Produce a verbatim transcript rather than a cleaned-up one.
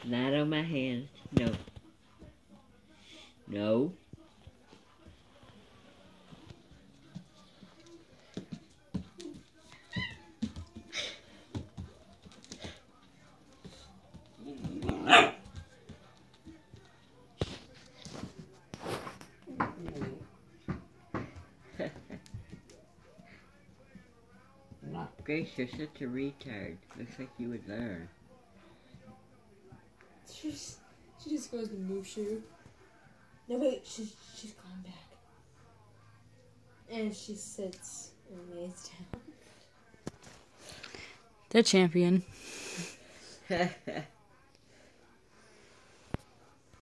Not on my hands. No. No. Grace, you're such a retard. Looks like you would learn. She just, she just goes to Mushu. No, wait, she's, she's gone back. And she sits and lays down. The champion.